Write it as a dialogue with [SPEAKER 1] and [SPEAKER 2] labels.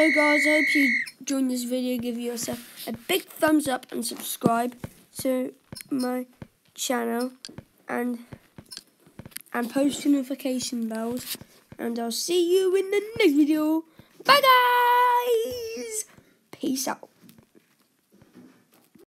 [SPEAKER 1] So guys, I hope you enjoyed this video. Give yourself a big thumbs up and subscribe to my channel and post notification bells. And I'll see you in the next video. Bye guys! Peace out.